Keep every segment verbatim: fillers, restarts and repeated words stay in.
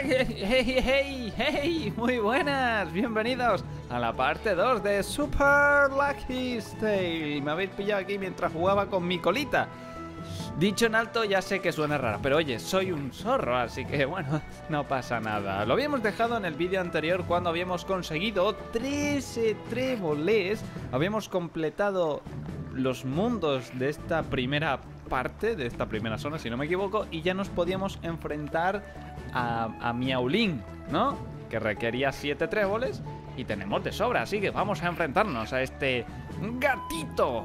¡Hey, hey, hey, hey! Muy buenas, bienvenidos a la parte dos de Super Lucky Tale. Me habéis pillado aquí mientras jugaba con mi colita. Dicho en alto, ya sé que suena raro, pero oye, soy un zorro, así que bueno, no pasa nada. Lo habíamos dejado en el vídeo anterior cuando habíamos conseguido trece tréboles. Habíamos completado los mundos de esta primera parte, de esta primera zona, si no me equivoco, y ya nos podíamos enfrentar a, a Miaulín, ¿no? Que requería siete tréboles y tenemos de sobra, así que vamos a enfrentarnos a este gatito.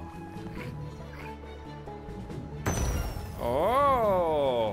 ¡Oh!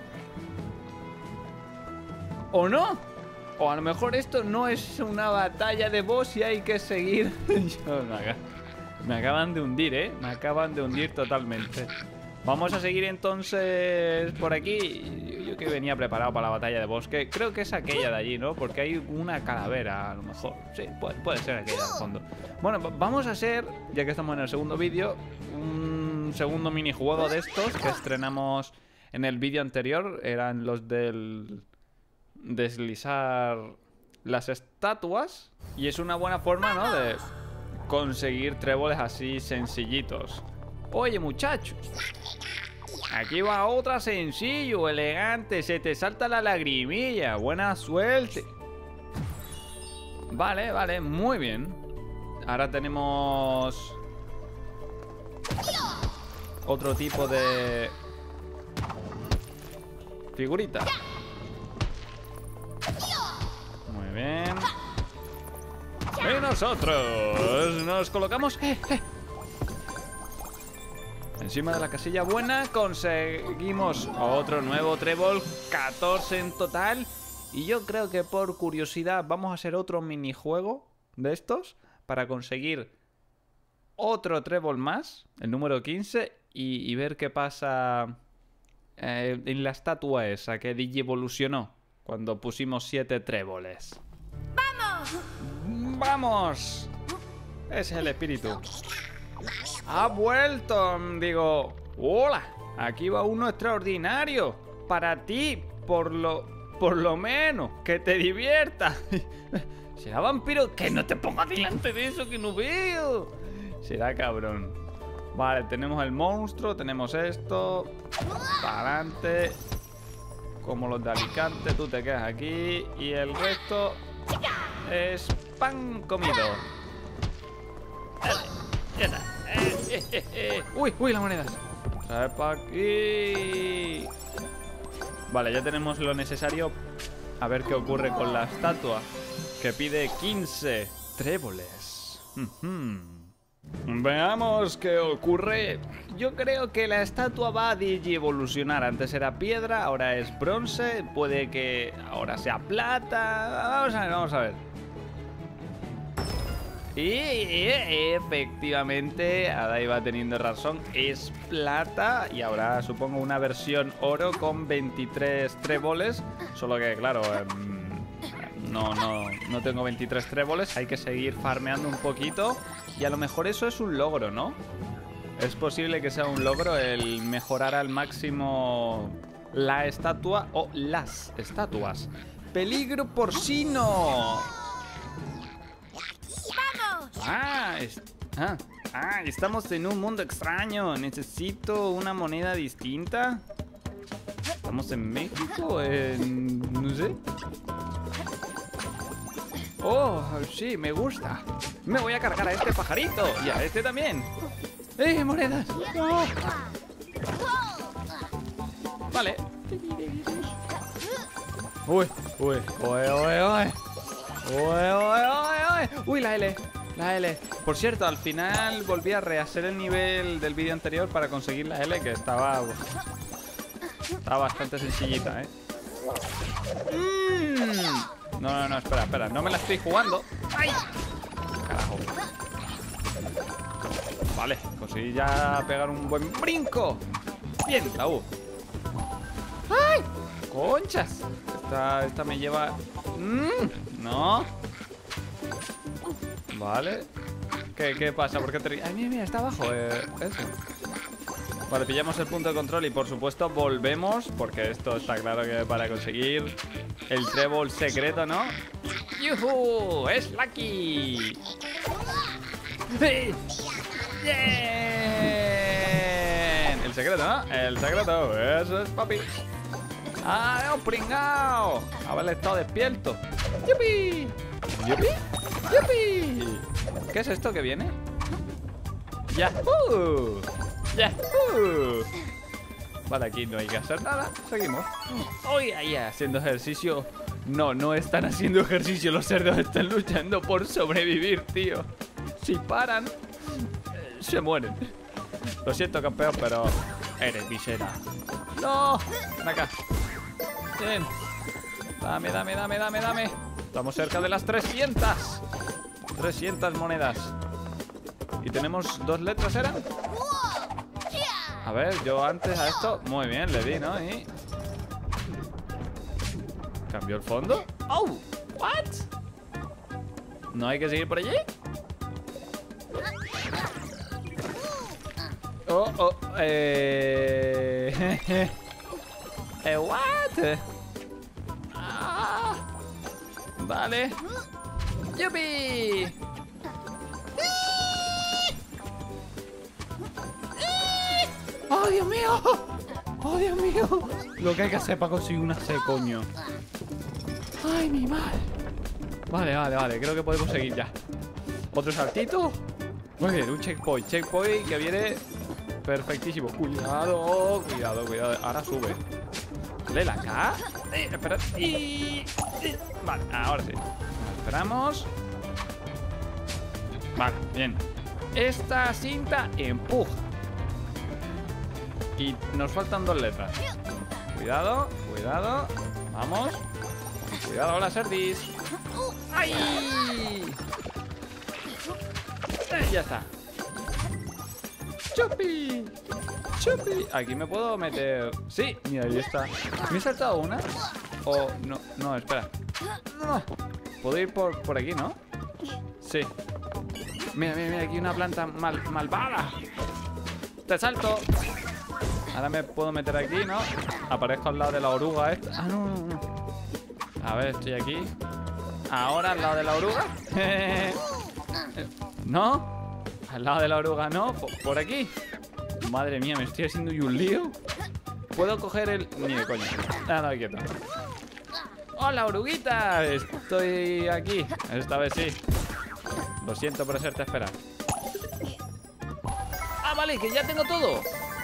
¿O no? O a lo mejor esto no es una batalla de boss y hay que seguir. Yo, me, ac me acaban de hundir, ¿eh? Me acaban de hundir totalmente. Vamos a seguir entonces por aquí. Yo que venía preparado para la batalla de boss, que creo que es aquella de allí, ¿no? Porque hay una calavera, a lo mejor. Sí, puede, puede ser aquella al fondo. Bueno, vamos a hacer, ya que estamos en el segundo vídeo, un segundo minijuego de estos que estrenamos en el vídeo anterior. Eran los del deslizar las estatuas. Y es una buena forma, ¿no? De conseguir tréboles así sencillitos. Oye, muchachos, aquí va otra sencillo, elegante. Se te salta la lagrimilla. Buena suerte. Vale, vale, muy bien. Ahora tenemos otro tipo de figurita. Muy bien. Y nosotros nos colocamos eh, eh. encima de la casilla buena. Conseguimos otro nuevo trébol, catorce en total. Y yo creo que por curiosidad vamos a hacer otro minijuego de estos para conseguir otro trébol más, el número quince, y, y ver qué pasa eh, en la estatua esa que digievolucionó cuando pusimos siete tréboles. ¡Vamos! ¡Vamos! Ese es el espíritu. Ha vuelto, digo. Hola, aquí va uno extraordinario para ti, por lo por lo menos que te divierta. Será vampiro, que no te pongas delante de eso que no veo. Será cabrón. Vale, tenemos el monstruo, tenemos esto. Para adelante. Como los de Alicante, tú te quedas aquí y el resto es pan comido. Dale, ya está. Eh, eh, eh, eh. Uy, uy, las monedas. Trae para aquí. Vale, ya tenemos lo necesario. A ver qué ocurre con la estatua, que pide quince tréboles. Veamos qué ocurre. Yo creo que la estatua va a digievolucionar. Antes era piedra, ahora es bronce. Puede que ahora sea plata. Vamos a ver, vamos a ver. Y efectivamente, Adai va teniendo razón, es plata. Y ahora supongo una versión oro con veintitrés tréboles. Solo que claro, no, no, no tengo veintitrés tréboles. Hay que seguir farmeando un poquito. Y a lo mejor eso es un logro, ¿no? Es posible que sea un logro el mejorar al máximo la estatua o las estatuas. ¡Peligro porcino! Ah, es, ah, ah, estamos en un mundo extraño. Necesito una moneda distinta. ¿Estamos en México? En... no sé. Oh, sí, me gusta. Me voy a cargar a este pajarito. Y a este también. ¡Eh, monedas! ¡No! Vale. Uy, uy, uy, uy, uy. Uy, uy, uy, uy. Uy, la L. La L. Por cierto, al final volví a rehacer el nivel del vídeo anterior para conseguir la L, que estaba... estaba bastante sencillita, ¿eh? Mm. No, no, no, espera, espera. No me la estoy jugando. ¡Ay! Carajo. Vale, conseguí ya pegar un buen brinco. Bien, la U. ¡Ay! ¡Conchas! Esta, esta me lleva... Mm. No. Vale. ¿Qué, qué pasa? ¿Por qué te... Ay, mira, mira, está abajo. Eh, eso. Vale, pillamos el punto de control y por supuesto volvemos, porque esto está claro que para conseguir el trébol secreto, ¿no? ¡Yuhu! ¡Es Lucky! ¡Sí! ¡Bien! El secreto, ¿no? El secreto. Eso es, papi. ¡Ah, un pringao! Haberle estado despierto. ¡Yupi! ¡Yupi! ¡Yupi! ¿Qué es esto que viene? ¡Yahoo! ¡Yahoo! Vale, aquí no hay que hacer nada. Seguimos. Hoy ahí haciendo ejercicio. No, no están haciendo ejercicio. Los cerdos están luchando por sobrevivir, tío. Si paran, se mueren. Lo siento, campeón, pero eres visera. ¡No! Ven acá. Bien. Dame, dame, dame, dame, dame. Estamos cerca de las trescientas. trescientas monedas. Y tenemos dos letras, ¿eran? A ver, yo antes a esto... Muy bien, le di, ¿no? Y... ¿cambió el fondo? ¡Oh! ¿What? ¿No hay que seguir por allí? Oh, oh, eh... eh, what? Ah, vale. ¡Yupi! ¡Oh, Dios mío! ¡Oh, Dios mío! Lo que hay que hacer para conseguir una C, coño. ¡Ay, mi madre! Vale, vale, vale. Creo que podemos seguir ya. ¿Otro saltito? Muy bien, un checkpoint. Checkpoint que viene perfectísimo. Cuidado, cuidado, cuidado. Ahora sube. ¿Vale la K? Eh, espera. Y... Vale, ahora sí. Esperamos. Vale, bien. Esta cinta empuja. Y nos faltan dos letras. Cuidado, cuidado. Vamos. Cuidado, hola, Cerdis. ¡Ay! Eh, ya está. ¡Chupi! ¡Chupi! Aquí me puedo meter... Sí, mira, ahí está. ¿Me he saltado una? O... no, no, espera. No. Puedo ir por, por aquí, ¿no? Sí. Mira, mira, mira, aquí una planta mal, malvada. ¡Te salto! Ahora me puedo meter aquí, ¿no? Aparezco al lado de la oruga esta. Ah, no, no, no. A ver, estoy aquí. Ahora al lado de la oruga. ¿No? Al lado de la oruga, ¿no? Por, por aquí. Madre mía, me estoy haciendo yo un lío. ¿Puedo coger el...? Ni de coño. Ah, no, quieto. ¡Hola, oruguita! Estoy aquí. Esta vez sí. Lo siento por hacerte esperar. Ah, vale, que ya tengo todo.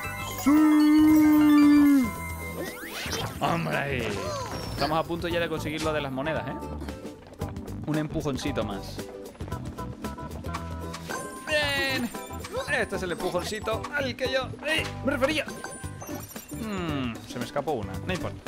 ¡Sí! ¡Hombre! Estamos a punto ya de conseguir lo de las monedas, ¿eh? Un empujoncito más. ¡Bien! Este es el empujoncito al que yo ¡eh! me refería. Hmm, se me escapó una. No importa.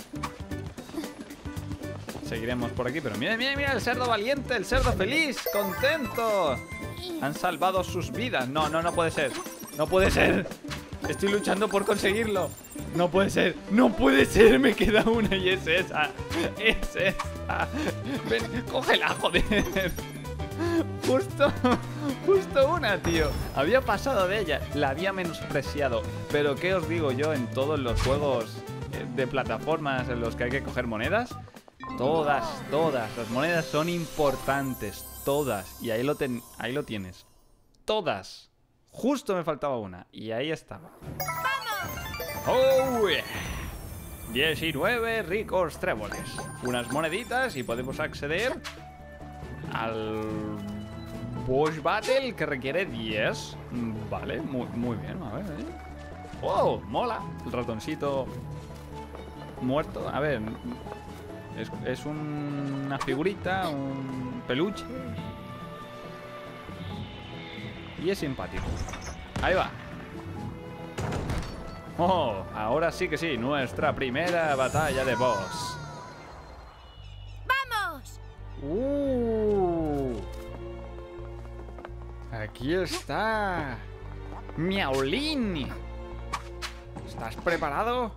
Seguiremos por aquí, pero mira, mira, mira, el cerdo valiente, el cerdo feliz, contento. Han salvado sus vidas. No, no, no puede ser. No puede ser. Estoy luchando por conseguirlo. No puede ser. No puede ser. Me queda una y es esa. Es esa. Ven, cógela, joder. Justo, justo una, tío. Había pasado de ella. La había menospreciado. Pero ¿qué os digo yo en todos los juegos de plataformas en los que hay que coger monedas? Todas, todas. Las monedas son importantes. Todas. Y ahí lo, ten, ahí lo tienes. Todas. Justo me faltaba una. Y ahí estaba. ¡Oh, yeah! diecinueve ricos tréboles. Unas moneditas y podemos acceder al Boss Battle que requiere diez. Vale, muy, muy bien. A ver, ¿eh? ¡Oh! Mola. El ratoncito muerto. A ver. Es, es un, una figurita, un peluche. Y es simpático. Ahí va. Oh, ahora sí que sí, nuestra primera batalla de boss. ¡Vamos! Uh, aquí está Miaolín. ¿Estás preparado?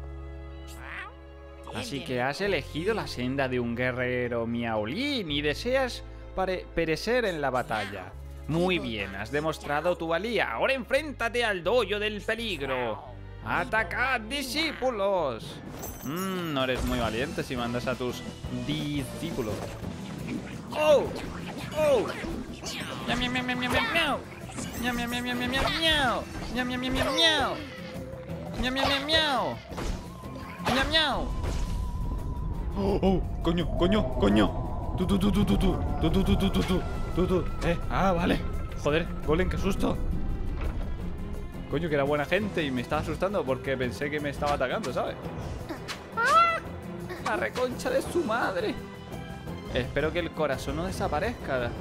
Así que has elegido la senda de un guerrero Miaolín y deseas perecer en la batalla. Muy bien, has demostrado tu valía. Ahora enfréntate al dojo del peligro. ¡Atacad, discípulos! Mm, no eres muy valiente si mandas a tus discípulos. ¡Oh! ¡Oh! ¡Miau, miau, miau, miau, miau, miau! ¡Miau, miau, miau, miau, miau, miau! ¡Miau, miau, miau, miau, miau! ¡Miau, miau, miau, miau! ¡Miau, miau! ¡Oh, oh! ¡Coño, coño, coño! ¡Tú, tú, tú, tú, tú, tú! ¡Tú, tú, tú, tú, tú, tú! ¡Tú, tú! ¡Eh! ¡Ah, vale! Joder, golem, qué susto. Coño, que era buena gente y me estaba asustando porque pensé que me estaba atacando, ¿sabes? ¡Ah! La reconcha de su madre. Espero que el corazón no desaparezca.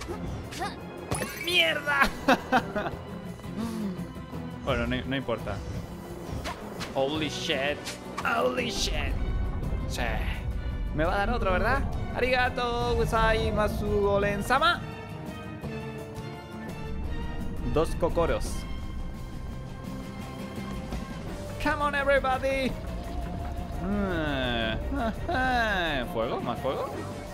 ¡Mierda! Bueno, no, no importa. Holy shit. Holy shit. Sí. Me va a dar otro, ¿verdad? Arigato gozaimasu golem-sama. Dos cocoros. Come on, everybody. ¿Fuego? ¿Más fuego?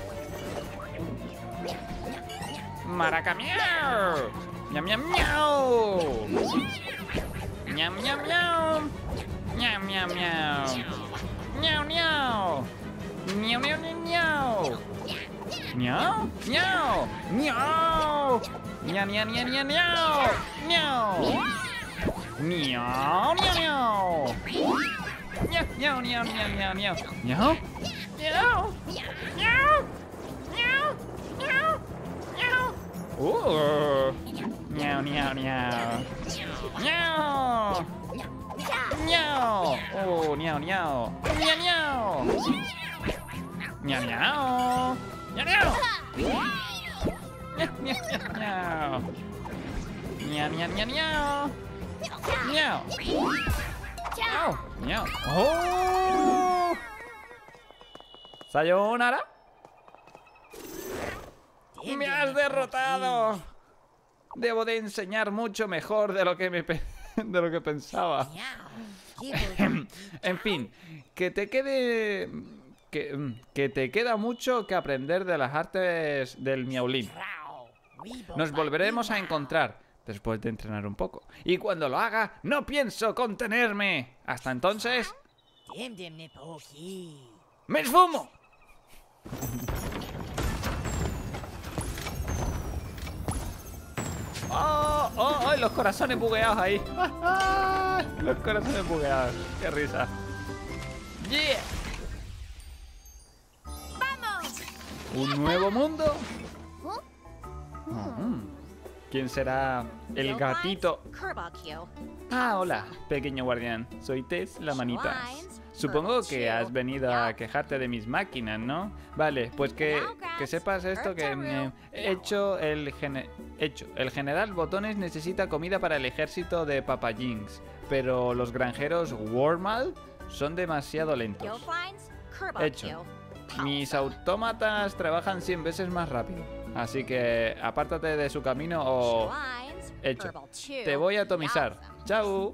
¡Maracamiau! ¡Miam, miam, miau! ¡Miam, miam, miau! ¡Miam, miam, miau! ¡Miau, miau! ¡Miau, miau, miau! ¡Miau! ¡Miau! ¡Miau! ¡Miau, miau, miau, miau, miau! ¡Miau! ¡Miau, miau, miau! ¡Miau, miau, miau, miau, miau, miau! ¡Miau! ¡Miau! ¡Miau! ¡Miau! ¡Miau! ¡Miau! ¡Uh! ¡Miau, miau, miau! ¡Miau! ¡Miau! ¡Oh, miau, miau! ¡Miau, miau! ¡Miau, miau! ¡Miau, miau! ¡Miau, miau, miau! ¡Miau, miau, miau, miau! ¡Miau! ¡Miau! ¡Miau! ¡Oh! ¡Sayonara! ¡Me has derrotado! Debo de enseñar mucho mejor de lo que me pe de lo que pensaba. En fin, que te quede que, que te queda mucho que aprender de las artes del Miaulín. Nos volveremos a encontrar después de entrenar un poco. Y cuando lo haga, no pienso contenerme. Hasta entonces, ¡me esfumo! ¡Oh! ¡Oh! ¡Oh! Los corazones bugueados ahí. Los corazones bugueados. ¡Qué risa! ¡Yeah! ¡Vamos! ¿Un nuevo mundo? Oh. ¿Quién será el gatito? Ah, hola, pequeño guardián. Soy Tess la Manitas. Supongo que has venido a quejarte de mis máquinas, ¿no? Vale, pues que, que sepas esto que eh, he hecho el gene hecho. El general Botones necesita comida para el ejército de Papa Jinx, pero los granjeros Wormal son demasiado lentos. Hecho. Mis autómatas trabajan cien veces más rápido. Así que apártate de su camino o... Hecho. Te voy a atomizar. Chao.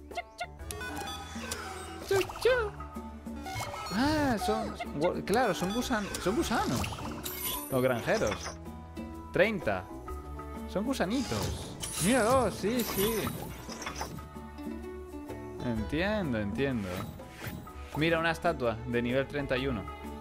Ah, son... Claro, son gusanos. Son gusanos. Los granjeros. treinta. Son gusanitos. Míralo, sí, sí. Entiendo, entiendo. Mira, una estatua de nivel treinta y uno.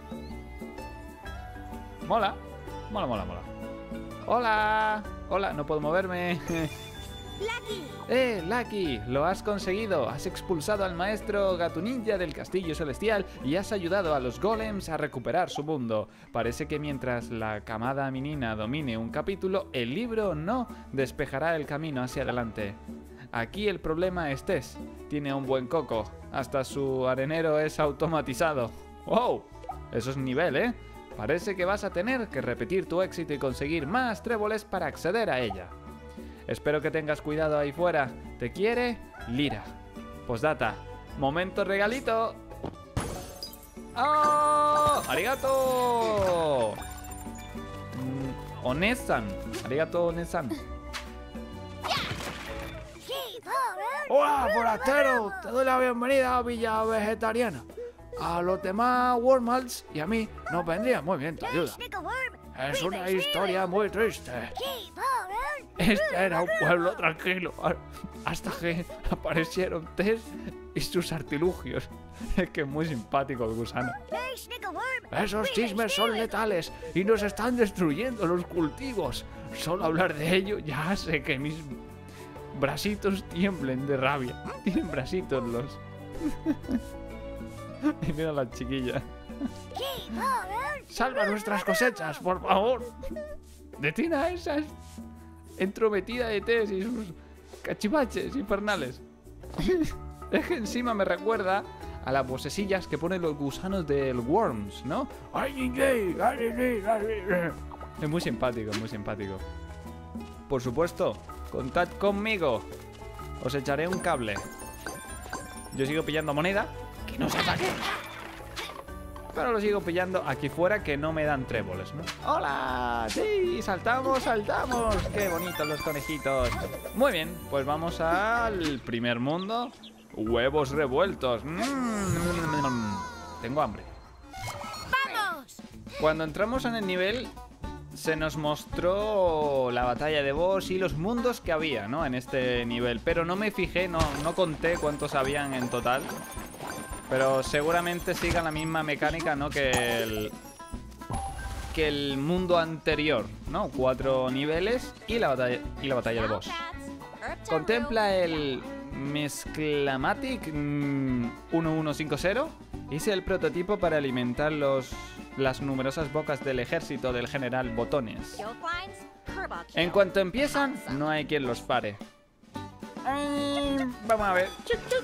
Mola. Mola, mola, mola. ¡Hola! ¡Hola! No puedo moverme. ¡Lucky! ¡Eh, Lucky! Lo has conseguido. Has expulsado al maestro Gato Ninja del Castillo Celestial y has ayudado a los golems a recuperar su mundo. Parece que mientras la camada menina domine un capítulo, el libro no despejará el camino hacia adelante. Aquí el problema es Tess. Tiene un buen coco. Hasta su arenero es automatizado. ¡Wow! Eso es nivel, ¿eh? Parece que vas a tener que repetir tu éxito y conseguir más tréboles para acceder a ella. Espero que tengas cuidado ahí fuera. ¿Te quiere? Lira. Postdata. Momento regalito. ¡Oh! ¡Arigato! Mm, Onesan. ¡Arigato, Onesan! ¡Hola, forastero! Te doy la bienvenida a Villa Vegetariana. A los demás Wormals y a mí nos vendría muy bien tu ayuda. Es una historia muy triste. Este era un pueblo tranquilo hasta que aparecieron Tess y sus artilugios. Es que es muy simpático el gusano. Hey, Snickleworm. Esos chismes son letales y nos están destruyendo los cultivos. Solo hablar de ello ya hace que mis brasitos tiemblen de rabia. Tienen brasitos los... Y mira la chiquilla. Keep on. ¡Salva nuestras cosechas, por favor! ¡Detiene a esa entrometida de Tess y sus cachivaches infernales! Es que encima me recuerda a las vocesillas que ponen los gusanos del Worms, ¿no? Es muy simpático, muy simpático. Por supuesto, contad conmigo. Os echaré un cable. Yo sigo pillando moneda. Que no se ataque. Pero lo sigo pillando aquí fuera, que no me dan tréboles, ¿no? ¡Hola! ¡Sí! ¡Saltamos, saltamos! ¡Qué bonitos los conejitos! Muy bien, pues vamos al primer mundo. Huevos revueltos. Mm. Tengo hambre. ¡Vamos! Cuando entramos en el nivel, se nos mostró la batalla de boss y los mundos que había, ¿no? En este nivel. Pero no me fijé, no, no conté cuántos habían en total. Pero seguramente siga la misma mecánica, ¿no? Que el, que el mundo anterior, ¿no? Cuatro niveles y la batalla, y la batalla de boss. Contempla el Mesclamatic mm, uno uno cinco cero. Es el prototipo para alimentar los, las numerosas bocas del ejército del general Botones. En cuanto empiezan, no hay quien los pare. Eh, vamos a ver. Chuc, chuc.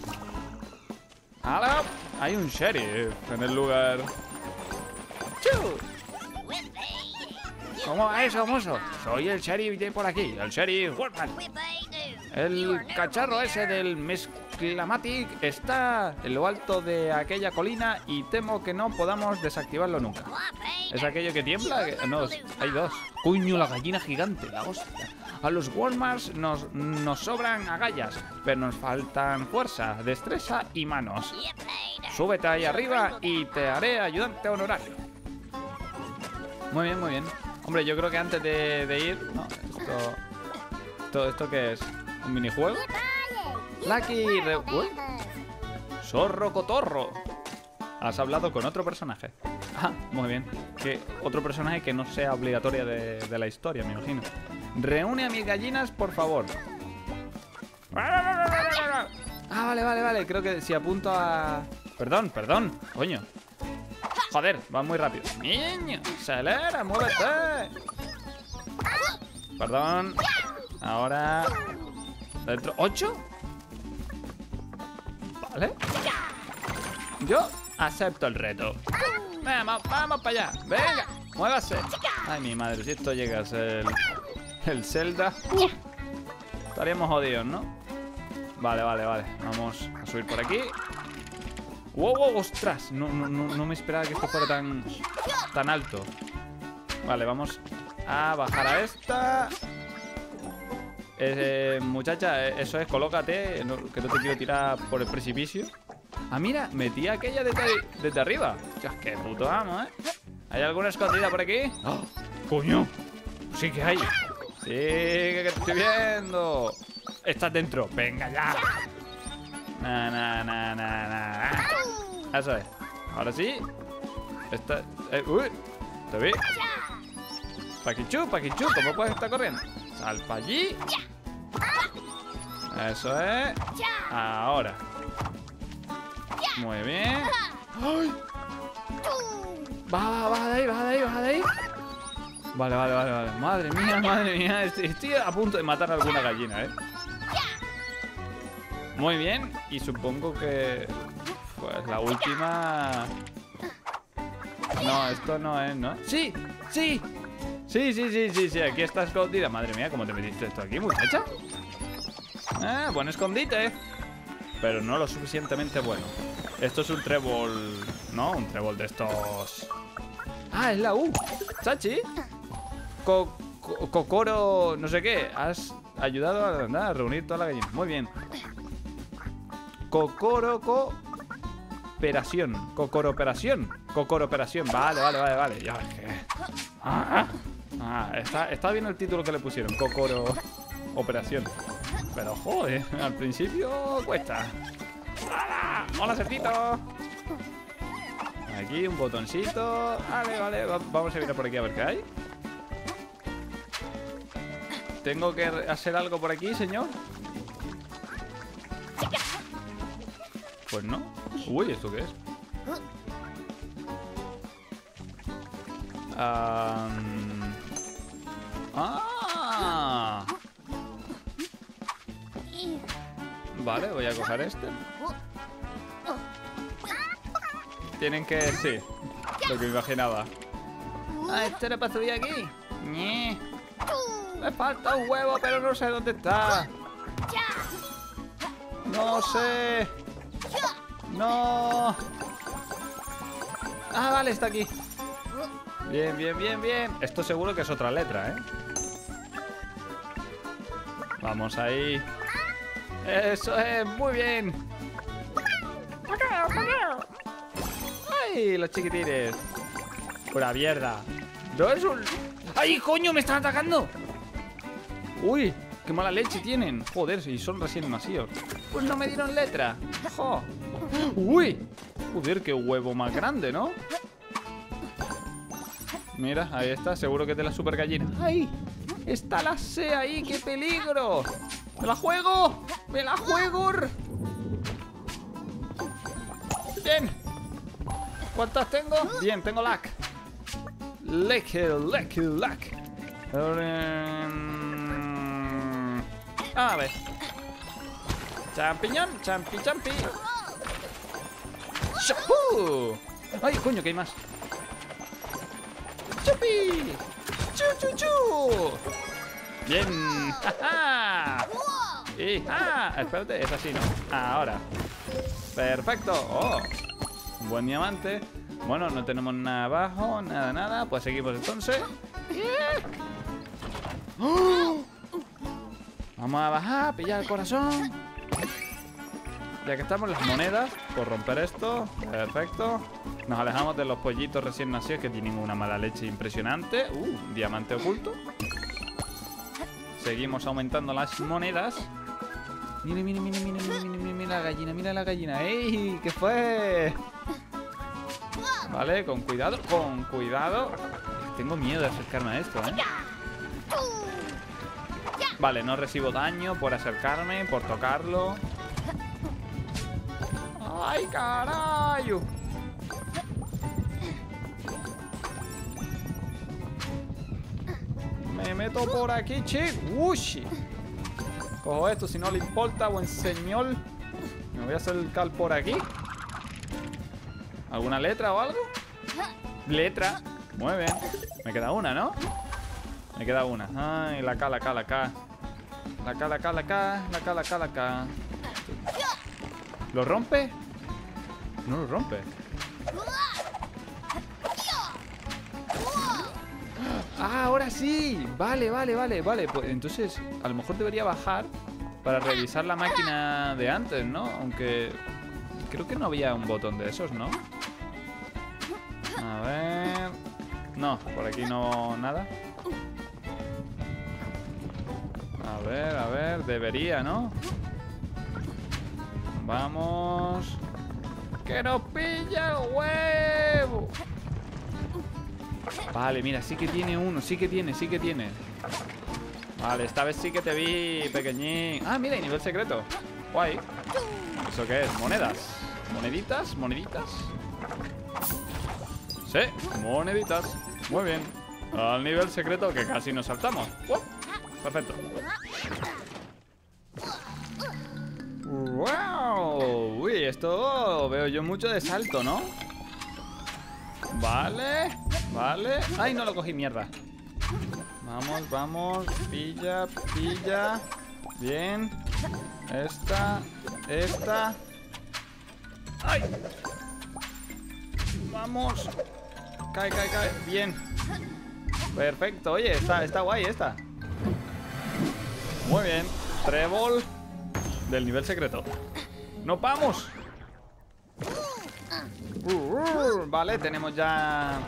¡Hala! Hay un sheriff en el lugar. ¡Chu! ¿Cómo va eso, mozo? Soy el sheriff de por aquí, el sheriff Wolfman. El cacharro ese del Mesclamatic está en lo alto de aquella colina y temo que no podamos desactivarlo nunca. ¿Es aquello que tiembla? No, hay dos. ¡Coño, la gallina gigante! ¡La hostia! A los Walmars nos, nos sobran agallas, pero nos faltan fuerza, destreza y manos. Súbete ahí arriba y te haré ayudante honorario. Muy bien, muy bien. Hombre, yo creo que antes de, de ir... No, esto... ¿Esto, esto qué es? ¿Un minijuego? Lucky... Re... Uy. Zorro cotorro. Has hablado con otro personaje. Ah, muy bien. Que otro personaje que no sea obligatoria de, de la historia, me imagino. Reúne a mis gallinas, por favor. Ah, vale, vale, vale. Creo que si apunto a... Perdón, perdón. Coño. Joder, va muy rápido. Niño, acelera, muévete. Perdón. Ahora... Dentro... ¿Ocho? Vale. Yo acepto el reto. Vamos, vamos para allá. Venga, muévase. Ay, mi madre, si esto llega a ser el, el Zelda, uh, estaríamos jodidos, ¿no? Vale, vale, vale. Vamos a subir por aquí. ¡Wow, wow! ¡Ostras! No, no, no, no me esperaba que esto fuera tan, tan alto. Vale, vamos a bajar a esta. Eh, muchacha, eso es, colócate, no, que no te quiero tirar por el precipicio. Ah, mira, metí aquella desde, desde arriba. Dios, qué puto amo, ¿eh? ¿Hay alguna escondida por aquí? ¡Oh, coño! Sí que hay. Sí, que te estoy viendo. Estás dentro, venga ya. Na, na, na, na, na. Eso es. Ahora sí. Está... Eh, uy, te vi. Paquichu, Paquichu, ¿cómo puedes estar corriendo? Sal para allí. Eso es. Ahora. Muy bien. ¡Ay! Baja, baja de ahí, baja de ahí, baja de ahí. Vale, vale, vale, vale. Madre mía, madre mía. Estoy, estoy a punto de matar a alguna gallina, ¿eh? Muy bien. Y supongo que... Pues la última... No, esto no es, ¿no? ¡Sí! ¡Sí! Sí, sí, sí, sí, sí. Aquí está escondida. Madre mía, ¿cómo te metiste esto aquí, muchacha? Ah, buen escondite. Pero no lo suficientemente bueno. Esto es un trébol, ¿no? Un trébol de estos... Ah, es la U. Chachi. Co co Cocoro... No sé qué. Has ayudado a, andar, a reunir toda la gallina. Muy bien. Cocoro... Cooperación. Cocoroperación. Cocoroperación. Vale, vale, vale, vale. Ya, ¿qué? Ah, ah, está, está bien el título que le pusieron. Cocoro... Operación. Pero joder, al principio cuesta. ¡Hala! ¡Hola, cerdito! Aquí un botoncito. Vale, vale. Vamos a mirar por aquí a ver qué hay. ¿Tengo que hacer algo por aquí, señor? Pues no. Uy, ¿esto qué es? Um... ¡Ah! Vale, voy a coger este. Tienen que... sí, lo que me imaginaba. Ah, ¿este era para subir aquí? ¡Nie! Me falta un huevo, pero no sé dónde está. No sé. No. Ah, vale, está aquí. Bien, bien, bien, bien. Esto seguro que es otra letra, ¿eh? Vamos ahí. Eso es, muy bien. ¡Ay, los chiquitines! Pura mierda. No es un... ¡Ay, coño! ¡Me están atacando! ¡Uy! ¡Qué mala leche tienen! Joder, si son recién nacidos. Pues no me dieron letra. ¡Jo! ¡Uy! Joder, qué huevo más grande, ¿no? Mira, ahí está. Seguro que es de la super gallina. ¡Ay! Está la C ahí. ¡Qué peligro! ¡Me la juego! ¡Me la juego! Bien. ¿Cuántas tengo? Bien, tengo lag. Lucky, lucky, lucky. A ver. Champiñón, champi, champi. ¡Shampoo! ¡Ay, coño, que hay más! ¡Chupi! ¡Chu, chu, chu! ¡Bien! ¡Ja, ja! ¡Y ja! Espérate, es así, ¿no? Ahora. ¡Perfecto! ¡Oh! Un buen diamante. Bueno, no tenemos nada abajo, nada, nada. Pues seguimos entonces. ¡Oh! Vamos a bajar, pillar el corazón. Ya que estamos, las monedas. Por romper esto. Perfecto. Nos alejamos de los pollitos recién nacidos que tienen una mala leche impresionante. Uh, diamante oculto. Seguimos aumentando las monedas. Mira, mira, mira, mira, mira, mira, mira, mira la gallina, mira la gallina. ¡Ey! ¿Qué fue? Vale, con cuidado, con cuidado. Tengo miedo de acercarme a esto, ¿eh? Vale, no recibo daño por acercarme, por tocarlo. ¡Ay, carajo! Me meto por aquí, chico. ¡Uy! Cojo esto si no le importa, buen señor. Me voy a acercar por aquí. ¿Alguna letra o algo? Letra. Muy bien. Me queda una, ¿no? Me queda una. Ay, la K, la K, la K. La K, la K, la K. La K, la K, la K. ¿Lo rompe? No lo rompe. Ah, ahora sí. Vale, vale, vale, vale. Pues entonces, a lo mejor debería bajar para revisar la máquina de antes, ¿no? Aunque creo que no había un botón de esos, ¿no? A ver... No, por aquí no... nada. A ver, a ver... Debería, ¿no? Vamos... ¡Que nos pilla el huevo! Vale, mira, sí que tiene uno. Sí que tiene, sí que tiene. Vale, esta vez sí que te vi, pequeñín. Ah, mira, hay nivel secreto. Guay. ¿Eso qué es? ¿Monedas? ¿Moneditas? ¿Moneditas? Sí, moneditas. Muy bien. Al nivel secreto que casi nos saltamos. ¡Oh! Perfecto. ¡Wow! Uy, esto veo yo mucho de salto, ¿no? Vale, vale. ¡Ay, no lo cogí, mierda! Vamos, vamos. Pilla, pilla. Bien. Esta, esta. ¡Ay! Vamos. Cae, cae, cae. Bien. Perfecto. Oye, está, está guay esta. Muy bien. Trébol del nivel secreto. ¡Nos vamos! Uh, uh, vale, tenemos ya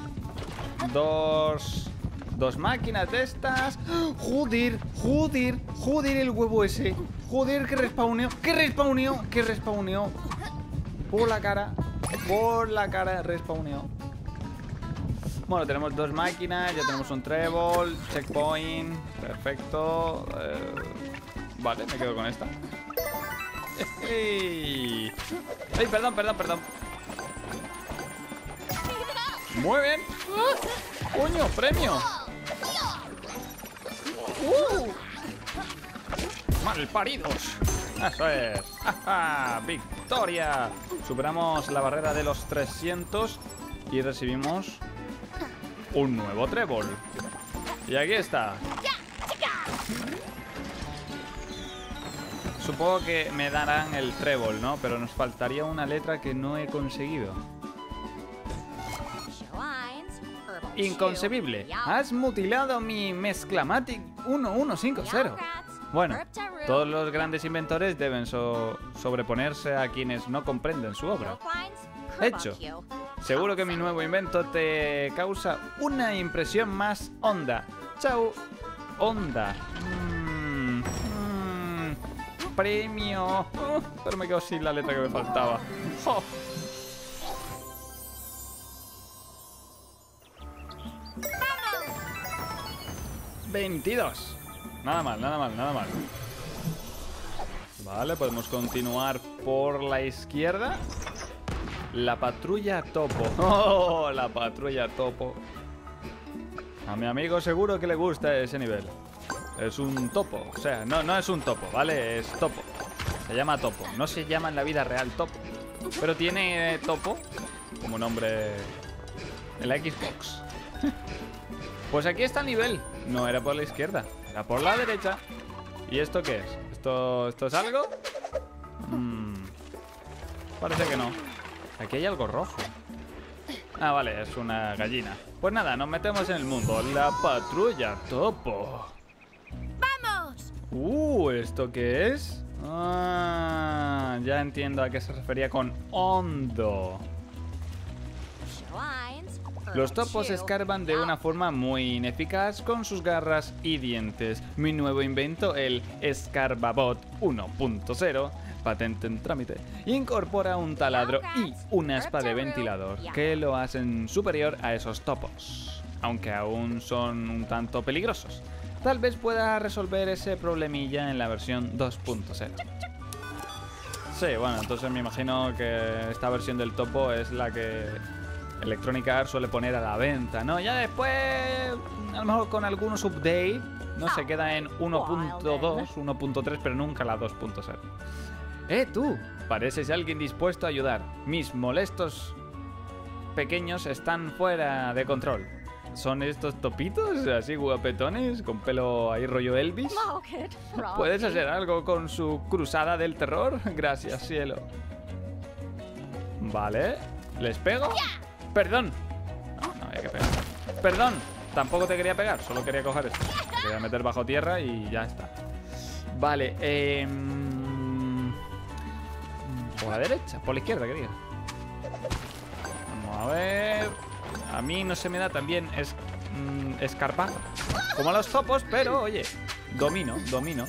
dos Dos máquinas de estas. ¡Joder! ¡Joder! ¡Joder el huevo ese! Joder, que respawneo. Que respawneo. Que respawneo. Por la cara. Por la cara respawneo. Bueno, tenemos dos máquinas. Ya tenemos un trébol. Checkpoint. Perfecto. Eh, vale, me quedo con esta. ¡Ey! ¡Ey, perdón, perdón, perdón! Muy bien. ¡Ah! ¡Coño, premio! ¡Uh! ¡Malparidos! ¡Eso es! ¡Ja, victoria! Superamos la barrera de los trescientos y recibimos un nuevo trébol. Y aquí está. Supongo que me darán el trébol, ¿no? Pero nos faltaría una letra que no he conseguido. Inconcebible. Has mutilado mi Mezclamatic uno uno cinco cero. Bueno, todos los grandes inventores deben so sobreponerse a quienes no comprenden su obra. Hecho. Seguro que mi nuevo invento te causa una impresión más honda. Chao. Honda. Mm, mm, premio. Oh, pero me quedo sin la letra que me faltaba. Oh. veintidós. Nada mal, nada mal, nada mal. Vale, podemos continuar por la izquierda. La patrulla topo. Oh, la patrulla topo. A mi amigo seguro que le gusta ese nivel. Es un topo. O sea, no, no es un topo, ¿vale? Es topo. Se llama topo. No se llama en la vida real topo. Pero tiene eh, topo como nombre en la Xbox. Pues aquí está el nivel. No era por la izquierda, era por la derecha. ¿Y esto qué es? ¿Esto, esto es algo? Mm, parece que no. Aquí hay algo rojo. Ah, vale, es una gallina. Pues nada, nos metemos en el mundo. La patrulla topo. ¡Vamos! Uh, ¿esto qué es? Ah, ya entiendo a qué se refería con hondo. Los topos escarban de una forma muy ineficaz con sus garras y dientes. Mi nuevo invento, el Escarbabot uno punto cero, patente en trámite, incorpora un taladro y una aspa de ventilador que lo hacen superior a esos topos, aunque aún son un tanto peligrosos. Tal vez pueda resolver ese problemilla en la versión dos punto cero. Sí, bueno, entonces me imagino que esta versión del topo es la que Electronic Arts suele poner a la venta, ¿no? Ya después, a lo mejor con algunos updates, no se queda en uno punto dos, uno punto tres, pero nunca la dos punto cero. ¡Eh, tú! Pareces alguien dispuesto a ayudar. Mis molestos pequeños están fuera de control. ¿Son estos topitos así guapetones, con pelo ahí rollo Elvis? ¿Puedes hacer algo con su cruzada del terror? Gracias, cielo. Vale, ¿les pego? ¡Perdón! No, no había que pegar. ¡Perdón! Tampoco te quería pegar, solo quería coger esto. Te quería meter bajo tierra y ya está. Vale, eh... por la derecha, por la izquierda, quería. Vamos a ver... A mí no se me da tan bien es, mm, escarpar como a los topos, pero oye, domino, domino.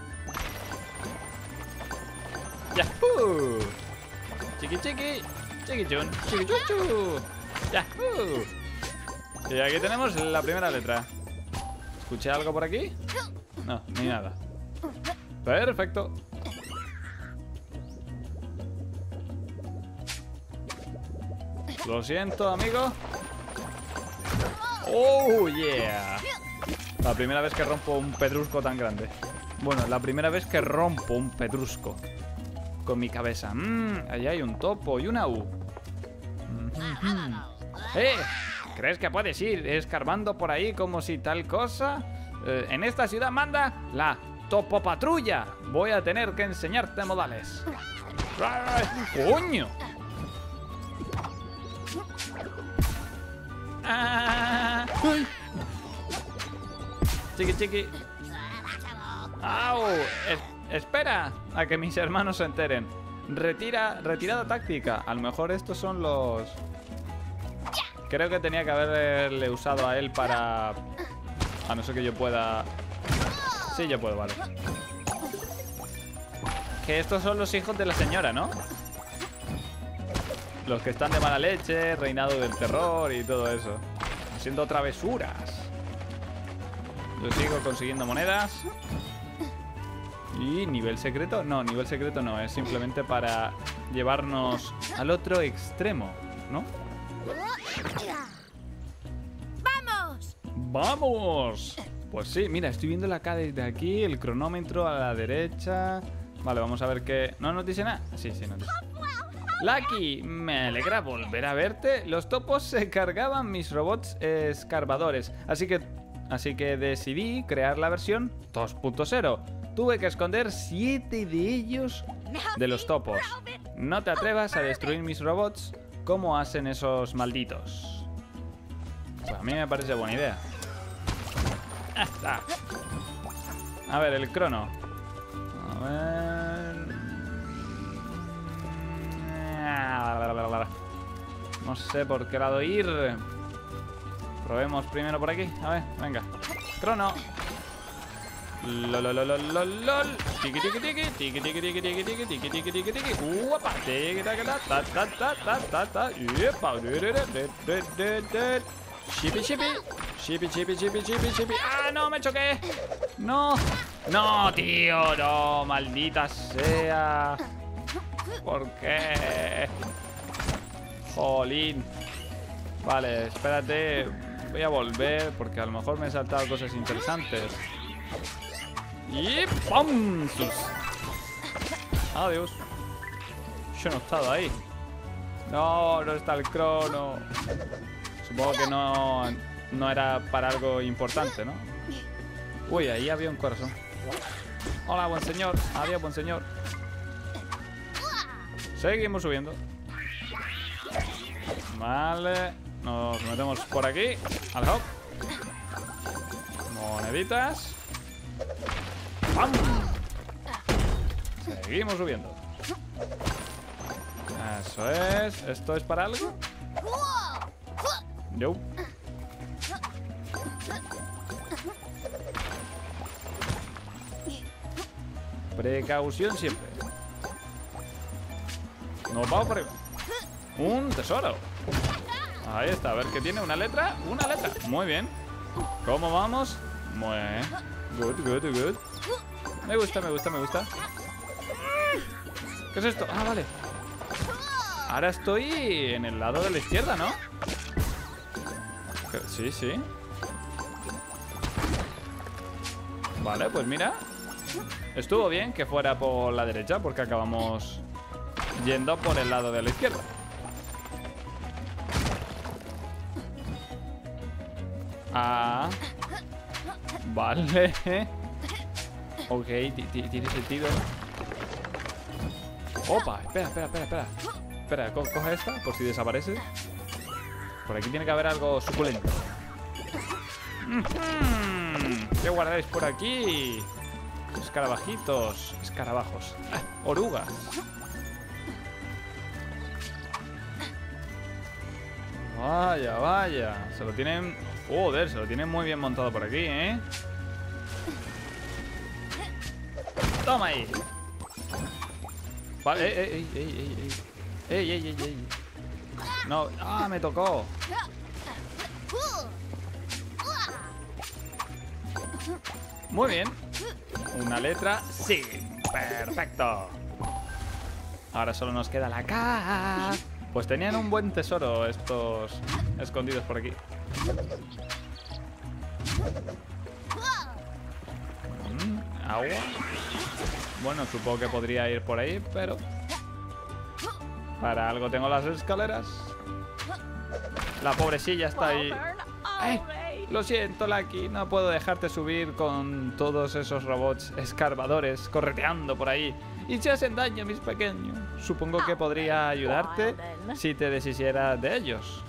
¡Yahoo! Chiqui chiqui, chiqui chun, chiqui chuchu. ¡Yahoo! Y aquí tenemos la primera letra. ¿Escuché algo por aquí? No, ni nada. Perfecto. Lo siento, amigo. ¡Oh, yeah! La primera vez que rompo un pedrusco tan grande. Bueno, la primera vez que rompo un pedrusco con mi cabeza. Mmm, allí hay un topo y una U. Mm-hmm. ¡Eh! ¿Crees que puedes ir escarbando por ahí como si tal cosa? Eh, en esta ciudad manda la Topo Patrulla. Voy a tener que enseñarte modales. ¡Coño! Ah, chiqui chiqui. ¡Au! Es, espera a que mis hermanos se enteren. Retira, retirada táctica. A lo mejor estos son los... Creo que tenía que haberle usado a él para... A no ser que yo pueda... Sí, yo puedo, vale. que estos son los hijos de la señora, ¿no? Los que están de mala leche, reinado del terror y todo eso. Haciendo travesuras. Yo sigo consiguiendo monedas. Y nivel secreto. No, nivel secreto no. Es simplemente para llevarnos al otro extremo, ¿no? ¡Vamos! ¡Vamos! Pues sí, mira, estoy viendo la K desde aquí. El cronómetro a la derecha. Vale, vamos a ver qué... ¿No nos dice nada? Sí, sí, nos dice. Lucky, me alegra volver a verte. Los topos se cargaban mis robots escarbadores. Así que, así que decidí crear la versión dos punto cero. Tuve que esconder siete de ellos de los topos. No te atrevas a destruir mis robots como hacen esos malditos. Pues a mí me parece buena idea. Ah, está. A ver, el crono. A ver... No sé por qué lado ir. Probemos primero por aquí. A ver, venga. Crono. Lololololol. Tiki tiki tiki tiki tiki tiki tiki tiki tiki tiki tiki tiki. Uapa. Tiki ta ta ta ta ta ta ta. Yepa. Shippy shippy. Shippy shippy shippy shippy shippy. Ah, no, me choqué. No. No, tío, no, maldita sea. ¿Por qué? Jolín. Vale, espérate. Voy a volver porque a lo mejor me he saltado cosas interesantes. Y ¡pum! Adiós. Yo no he estado ahí. No, no está el crono. Supongo que no, no era para algo importante, ¿no? Uy, ahí había un corazón. Hola, buen señor. Adiós, buen señor. Seguimos subiendo. Vale. Nos metemos por aquí. Al hop. Moneditas. ¡Pam! Seguimos subiendo. Eso es. ¿Esto es para algo? No. Precaución siempre. Nos vamos por arriba. Un tesoro. Ahí está, a ver qué tiene. ¿Una letra? Una letra. Muy bien. ¿Cómo vamos? Muy bien. Good, good, good. Me gusta, me gusta, me gusta. ¿Qué es esto? Ah, vale. Ahora estoy en el lado de la izquierda, ¿no? Sí, sí. Vale, pues mira. Estuvo bien que fuera por la derecha porque acabamos yendo por el lado de la izquierda. Ah. Vale. Ok, tiene sentido. Opa, espera, espera, espera, espera. Espera, co coge esta por si desaparece. Por aquí tiene que haber algo suculento. Mm-hmm. ¿Qué guardáis por aquí? Escarabajitos. Escarabajos. Ah, orugas. Vaya, vaya. Se lo tienen... Joder, se lo tienen muy bien montado por aquí, ¿eh? Toma ahí. Vale, ey, ey, ey, ey, ey. Ey, ey, ey, ey. No, ah, me tocó. Muy bien. Una letra, sí. Perfecto. Ahora solo nos queda la K. Pues tenían un buen tesoro estos escondidos por aquí. Mm, agua. Bueno, supongo que podría ir por ahí, pero... Para algo tengo las escaleras. La pobrecilla está ahí. ¡Ay! Lo siento, Lucky. No puedo dejarte subir con todos esos robots escarbadores correteando por ahí. Y se hacen daño, mis pequeños. Supongo que podría ayudarte si te deshicieras de ellos.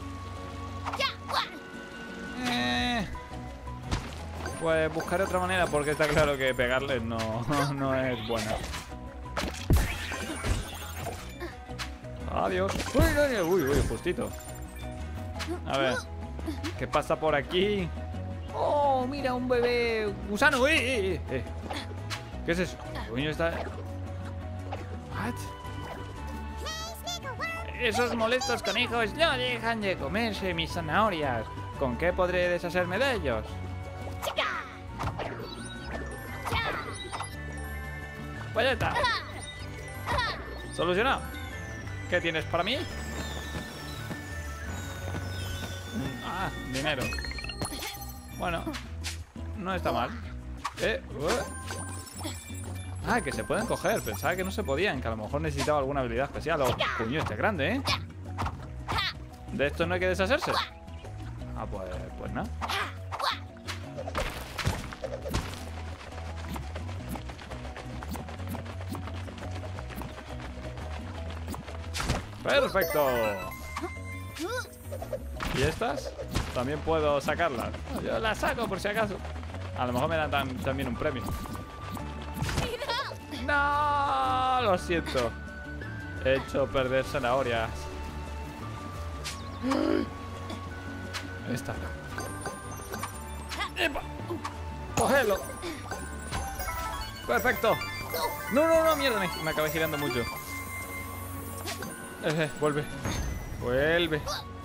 Eh, pues buscaré otra manera porque está claro que pegarles no, no es bueno. Adiós. Uy, uy, uy, uy, justito. A ver, ¿qué pasa por aquí? Oh, mira, un bebé gusano. ¡Eh, eh, eh! ¿Qué es eso? ¿Qué coño está? ¿What? Esos molestos conejos no dejan de comerse mis zanahorias. ¿Con qué podré deshacerme de ellos? Pues ya está. Solucionado. ¿Qué tienes para mí? Ah, dinero. Bueno, no está mal. Eh, uh. Ah, que se pueden coger. Pensaba que no se podían, que a lo mejor necesitaba alguna habilidad especial. Oh, coño, este es grande, ¿eh? ¿De esto no hay que deshacerse? Ah, pues, pues no. Perfecto. ¿Y estas? También puedo sacarlas. Yo las saco por si acaso. A lo mejor me dan tam también un premio. No, lo siento. He hecho perder zanahorias. Esta. ¡Epa! ¡Cógelo! Perfecto. No, no, no, mierda. Me acabé girando mucho. Eh, vuelve. Vuelve.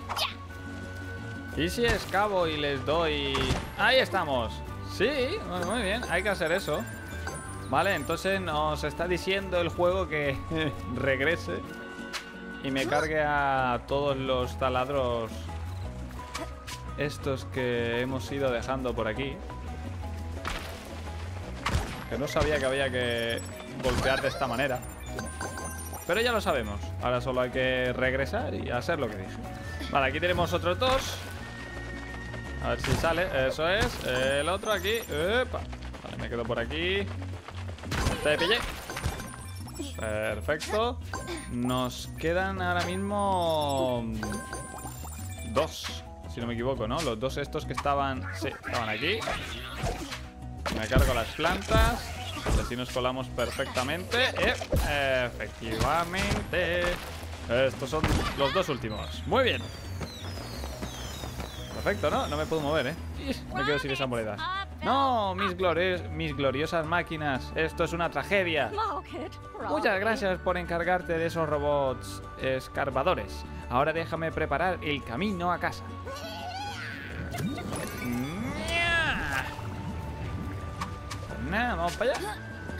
¿Y si escavo y les doy...? Ahí estamos. Sí, muy bien. Hay que hacer eso. Vale, entonces nos está diciendo el juego que regrese y me cargue a todos los taladros estos que hemos ido dejando por aquí. Que no sabía que había que golpear de esta manera. Pero ya lo sabemos. Ahora solo hay que regresar y hacer lo que dije. Vale, aquí tenemos otros dos. A ver si sale. Eso es. El otro aquí. Epa. Vale, me quedo por aquí. Te pillé. Perfecto. Nos quedan ahora mismo dos, si no me equivoco, ¿no? Los dos estos que estaban... Sí, estaban aquí. Me cargo las plantas. Y así nos colamos perfectamente. Eh, efectivamente. Estos son los dos últimos. Muy bien. Perfecto, ¿no? No me puedo mover, ¿eh? Me quedo sin esa moneda. No, mis, glori mis gloriosas máquinas. Esto es una tragedia. Muchas gracias por encargarte de esos robots escarbadores. Ahora déjame preparar el camino a casa. Nada, vamos para allá.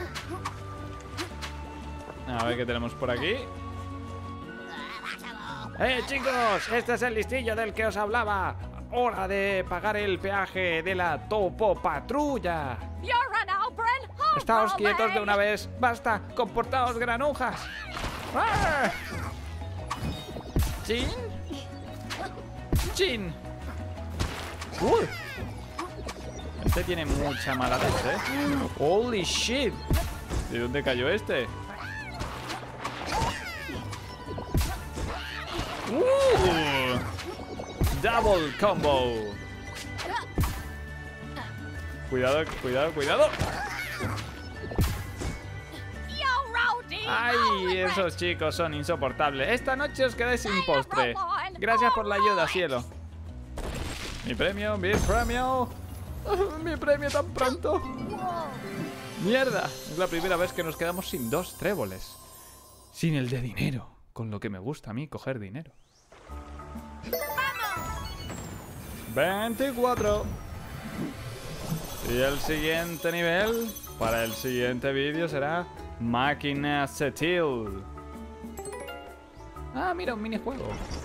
A ver qué tenemos por aquí. ¡Eh, chicos! Este es el listillo del que os hablaba. ¡Hora de pagar el peaje de la Topo Patrulla! ¡Estáos quietos de una vez! ¡Basta! ¡Comportaos, granujas! ¡Ah! ¿Chin? ¡Chin! ¡Uy! Este tiene mucha mala leche, ¿eh? ¡Holy shit! ¿De dónde cayó este? ¡Uh! Double combo. Cuidado, cuidado, cuidado. Ay, esos chicos son insoportables. Esta noche os quedáis sin postre. Gracias por la ayuda, cielo. Mi premio, mi premio. Mi premio tan pronto. Mierda. Es la primera vez que nos quedamos sin dos tréboles. Sin el de dinero. Con lo que me gusta a mí coger dinero. veinticuatro. Y el siguiente nivel para el siguiente vídeo será Máquina Steel. Ah, mira, un minijuego.